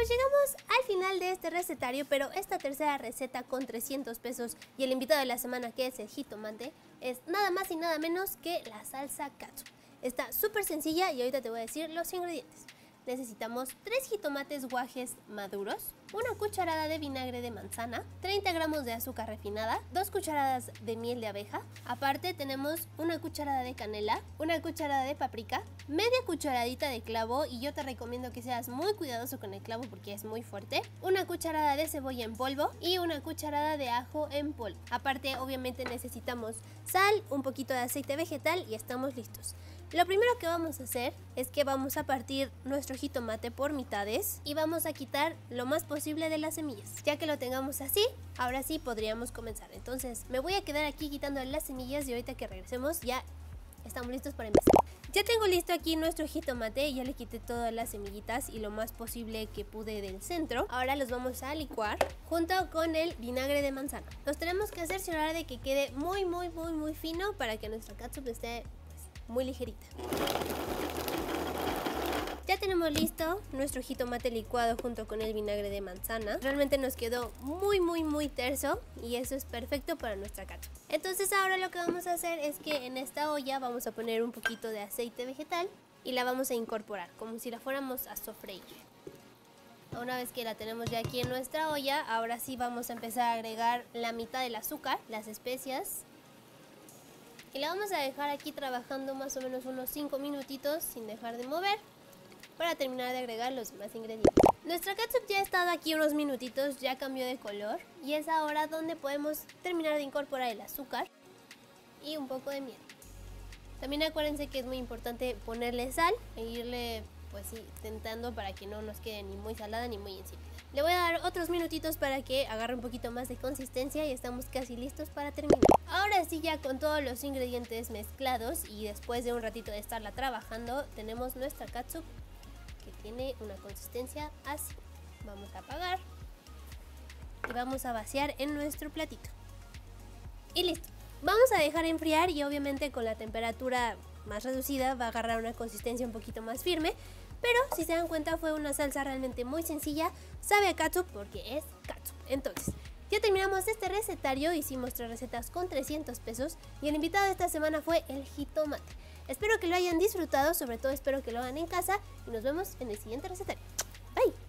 pues llegamos al final de este recetario, pero esta tercera receta con 300 pesos y el invitado de la semana, que es el jitomate, es nada más y nada menos que la salsa catsup. Está súper sencilla y ahorita te voy a decir los ingredientes. Necesitamos 3 jitomates guajes maduros, una cucharada de vinagre de manzana, 30 gramos de azúcar refinada, 2 cucharadas de miel de abeja. Aparte tenemos una cucharada de canela, una cucharada de paprika, media cucharadita de clavo, y yo te recomiendo que seas muy cuidadoso con el clavo porque es muy fuerte, una cucharada de cebolla en polvo y una cucharada de ajo en polvo. Aparte, obviamente necesitamos sal, un poquito de aceite vegetal y estamos listos. Lo primero que vamos a hacer es que vamos a partir nuestro jitomate por mitades y vamos a quitar lo más posible de las semillas. Ya que lo tengamos así, ahora sí podríamos comenzar. Entonces me voy a quedar aquí quitando las semillas y ahorita que regresemos ya estamos listos para empezar. Ya tengo listo aquí nuestro jitomate, ya le quité todas las semillitas y lo más posible que pude del centro. Ahora los vamos a licuar junto con el vinagre de manzana. Los tenemos que hacer cerrar de que quede muy fino para que nuestra catsup esté muy ligerita. Ya tenemos listo nuestro jitomate licuado junto con el vinagre de manzana. Realmente nos quedó muy terso y eso es perfecto para nuestra catsup. Entonces ahora lo que vamos a hacer es que en esta olla vamos a poner un poquito de aceite vegetal y la vamos a incorporar como si la fuéramos a sofreír. Una vez que la tenemos ya aquí en nuestra olla, ahora sí vamos a empezar a agregar la mitad del azúcar, las especias. Y la vamos a dejar aquí trabajando más o menos unos 5 minutitos sin dejar de mover para terminar de agregar los demás ingredientes. Nuestra catsup ya ha estado aquí unos minutitos, ya cambió de color y es ahora donde podemos terminar de incorporar el azúcar y un poco de miel. También acuérdense que es muy importante ponerle sal e irle pues sí, tentando para que no nos quede ni muy salada ni muy insípida. Le voy a dar otros minutitos para que agarre un poquito más de consistencia y estamos casi listos para terminar. Ahora sí, ya con todos los ingredientes mezclados y después de un ratito de estarla trabajando, tenemos nuestra catsup que tiene una consistencia así. Vamos a apagar y vamos a vaciar en nuestro platito. Y listo. Vamos a dejar enfriar y obviamente con la temperatura más reducida va a agarrar una consistencia un poquito más firme. Pero si se dan cuenta fue una salsa realmente muy sencilla, sabe a catsup porque es catsup. Entonces, ya terminamos este recetario, hicimos 3 recetas con 300 pesos y el invitado de esta semana fue el jitomate. Espero que lo hayan disfrutado, sobre todo espero que lo hagan en casa y nos vemos en el siguiente recetario. Bye.